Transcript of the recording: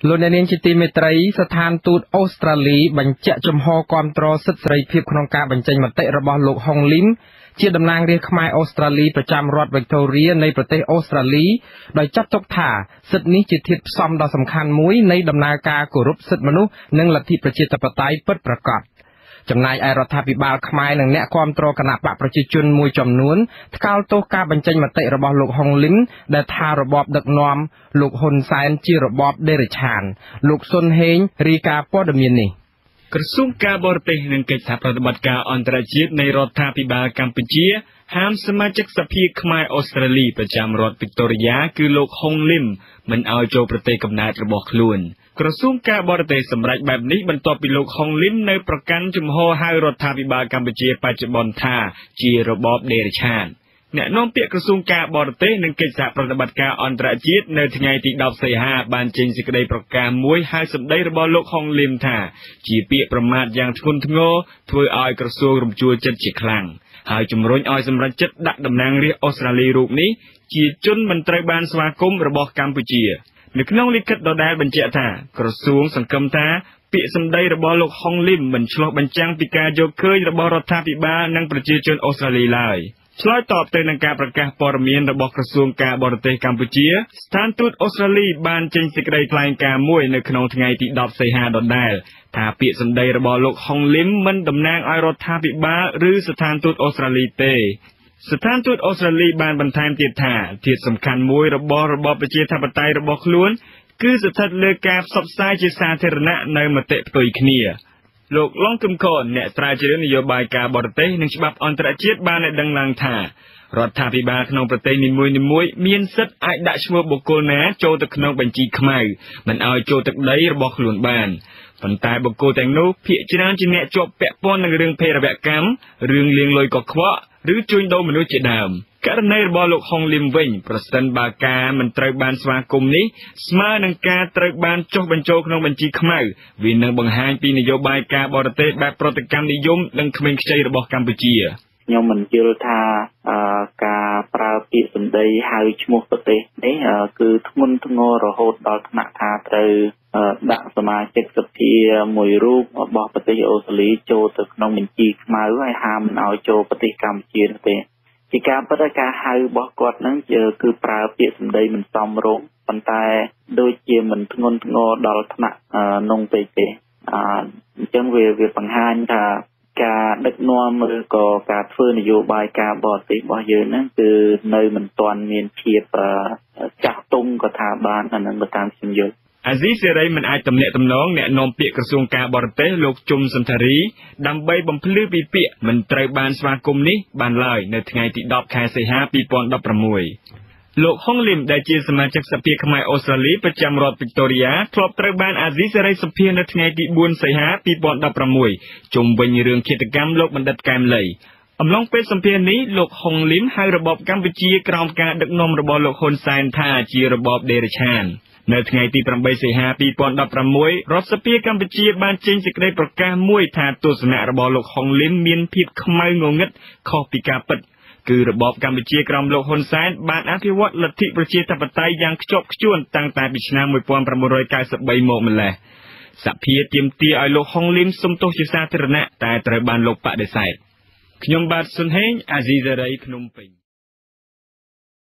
លោកអ្នកនាងជាទីមេត្រីស្ថានទូតអូស្ត្រាលីបញ្ជាក់ជំហរគាំទ្រសិទ្ធិសេរីភាពក្នុងការបញ្ចេញមតិរបស់លោកហុងលីមជាតំណាងរាស្ត្រខ្មែរអូស្ត្រាលីប្រចាំរដ្ឋ Victoria នៃប្រទេសអូស្ត្រាលីដោយចាត់ទុកថាសិទ្ធិនេះជាធាតុផ្សំដ៏សំខាន់មួយនៃដំណើរការគោរពសិទ្ធិមនុស្សនិងលទ្ធិប្រជាធិបតេយ្យពិតប្រាកដចំណែកឯរដ្ឋាភិបាលខ្មែរនិងអ្នកគាំទ្រគណៈបកប្រជាជនមួយចំនួនថ្កោលទោសការបញ្ចេញមតិរបស់លោកហុងលីមដែលថារបបដឹកនាំលោកហ៊ុនសែនជារបបដេរឆានលោកស៊ុនហេងរាយការណ៍ព័ត៌មាននេះក្រសួងការបរទេសនិងកិច្ចសហប្រតិបត្តិការអន្តរជាតិនៃរដ្ឋាភិបាលកម្ពុជាហាមសមាជិកសភាខ្មែរអូស្ត្រាលីប្រចាំរដ្ឋ Victoria គឺលោកហុងលីមមិនឲ្យចូលប្រទេសកំណើតរបស់ខ្លួនក្រសួងការបរទេសសម្រេចបែបនេះបន្ទាប់ពីលោកហុងលីមនៅប្រកាន់ជំហរហៅរដ្ឋាភិបាលកម្ពុជាបច្ចុប្បន្នថាជារបបដេរឆានអ្នកនាំពាក្យក្រសួងការបរទេសនិងកិច្ចសហប្រតិបត្តិការអន្តរជាតិនៅថ្ងៃទី10សីហាបានចេញសេចក្តីប្រកាសមួយហៅសម្ដីរបស់លោកហុងលីមថាជាពាក្យប្រមាថយ៉ាងធ្ងន់ធ្ងរធ្វើឲ្យក្រសួងរំជួលចិត្តជាខ្លាំងហើយជំរុញឲ្យសម្រេចចិត្តដាក់តំណាងរាស្ត្រអូស្ត្រាលីរូបនេះជាជនមិនត្រូវបានស្វាគមន៍របស់កម្ពុជានៅក្នុងលិខិតដដែលបញ្ជាក់ថាក្រសួងសង្កឹមថាពាក្យសម្ដីរបស់លោកហុងលីមមិនឆ្លុះបញ្ចាំងពីការយកឃើញរបស់រដ្ឋាភិបាលនិងប្រជាជនអូស្ត្រាលីឡើយឆ្លើយតបទៅនឹងការប្រកាសព័ត៌មានរបស់ក្រសួងការបរទេសកម្ពុជាស្ថានទូតអូស្ត្រាលីបានចេញសេចក្តីថ្លែងការណ៍មួយនៅក្នុងថ្ងៃទី10សីហាដដែលថាពាក្យសម្ដីរបស់លោកហុងលីមមិនតំណាងឲ្យរដ្ឋាភិបាលឬស្ថានទូតអូស្ត្រាលីទេស្ថានទូតអូស្ត្រាលីបានបន្ថែមទៀតថាធាតុសំខាន់មួយរបស់របបប្រជាធិបតេយ្យរបស់ខ្លួនគឺស្ថិតលើការផ្សព្វផ្សាយជាសាធារណៈនៅមតិផ្ទុយគ្នាលោកឡុងគឹមខនអ្នកស្រាវជ្រាវនយោបាយការបរទេសនិងច្បាប់អន្តរជាតិបានឲ្យដឹងឡើងថារដ្ឋាភិបាលក្នុងប្រទេសនីមួយៗមានសិទ្ធិអាចដាក់ឈ្មោះបុគ្គលណាចូលទៅក្នុងបញ្ជីខ្មៅមិនឲ្យចូលទឹកដីរបស់ខ្លួនបានប៉ុន្តែបុគ្គលទាំងនោះភាគច្រើនជាអ្នកជាប់ពាក់ព័ន្ធនឹងរឿងភេរវកម្មរឿងលាងលុយកខ្វក់ឬជួញដូរមនុស្សជាដើមករណីរបស់លោកហុងលីមវិញប្រសិនបើការមិនត្រូវបានស្វាគមន៍នេះស្មើនឹងការត្រូវបានចុះបញ្ចូលក្នុងបញ្ជីខ្មៅវានឹងបង្ហាញពីនយោបាយការបរទេសបែបប្រតិកម្មនិយមនិងក្មេងខ្ចីរបស់កម្ពុជាខ្ញុំមិនយល់ថាការប្រើពាក្យសម្ដីហៅឈ្មោះប្រទេសនេះគឺធ្ងន់ធ្ងររហូតដល់ថ្នាក់ថាត្រូវដាក់សមាជិកសភាមួយរូបរបស់ប្រទេសអូស្ត្រាលីចូលទៅក្នុងបញ្ជីខ្មៅហើយហាមមិនឲ្យចូលប្រទេសកម្ពុជាទេជាការពិតការហៅរបស់គាត់ហ្នឹងគឺប្រើពាក្យសម្ដីមិនសមរម្យប៉ុន្តែដូចជាមិនធ្ងន់ធ្ងរដល់ថ្នាក់នងពេកទេអញ្ចឹងវាបង្ហាញថាការដឹកនាំឬក៏ការធ្វើនយោបាយការបរទេសរបស់យើងហ្នឹងគឺនៅមិនទាន់មានភាពចាស់ទុំក៏ថាបានអានឹងតាមខ្ញុំយល់អាស៊ីសេរីមិនអាចទំនាក់ទំនងអ្នកនាំពាក្យក្រសួងការបរទេសលោកជុំសន្ធារីដើម្បីបំភ្លឺពីពាក្យមិនត្រូវបានស្វាគមន៍នេះបានឡើយនៅថ្ងៃទី10ខែសីហា2016លោកហុងលីមដែលជាសមាជិកសភាខ្មែរអូស្ត្រាលីប្រចាំរដ្ឋ Victoria ធ្លាប់ត្រូវបានអាស៊ីសេរីសម្ភាសន៍នៅថ្ងៃទី4សីហា2016ជុំវិញរឿងឃាតកម្មលោកបណ្ឌិតកែមលីអំឡុងពេលសម្ភាសន៍នេះលោកហុងលីមហៅរបបកម្ពុជាក្រោមការដឹកនាំរបស់លោកហ៊ុនសែនថាជារបបដេរឆាននៅថ្ងៃទី8សីហា2016រដ្ឋសភាកម្ពុជាបានចេញសេចក្តីប្រកាសមួយថាទស្សនៈរបស់លោកហុងលីមមានភាពខ្មៅងងឹតខុសពីការពិតគឺរបបកម្ពុជាក្រោមលោកហ៊ុនសែនបានអភិវឌ្ឍលទ្ធិប្រជាធិបតេយ្យយ៉ាងខ្ជាប់ខ្ជួនតាំងតែពីឆ្នាំ1993មកម្ល៉េះសភាទាមទារឲ្យលោកហុងលីមសុំទោសជាសាធារណៈតែត្រូវបានលោកបដិសេធខ្ញុំបាទស៊ុនហេងអាស៊ីសេរីភ្នំពេញ